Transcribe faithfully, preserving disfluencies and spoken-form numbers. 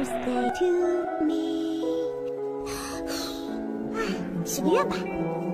birthday to me。哎，许个愿吧。